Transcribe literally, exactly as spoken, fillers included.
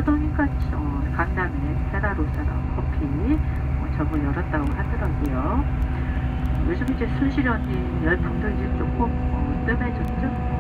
어쩌더니까 어, 강남에 세라로사랑 커피 어, 점을 열었다고 하더라고요. 요즘 이제 순실현이 열풍도 이제 조금 어, 뜸해졌죠.